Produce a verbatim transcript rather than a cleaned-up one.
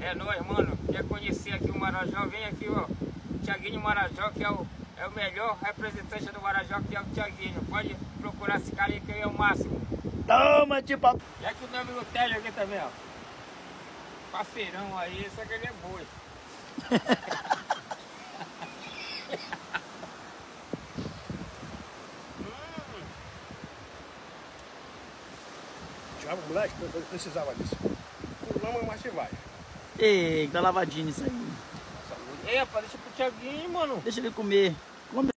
É nóis, mano. Quer conhecer aqui o Marajó? Vem aqui, ó. Thiaguinho Marajó, que é o, é o melhor representante do Marajó, que é o Thiaguinho. Pode procurar esse cara aí, que ele é o máximo. Toma, tipo... E aqui o meu amigo Télio aqui também, ó. Parceirão aí, só que ele é boi. Chama, moleque, eu precisava disso. Vamos, mas você vai. Ei, tá lavadinho isso aí. Saúde. Ei, rapaz, deixa pro Thiaguinho, mano. Deixa ele comer.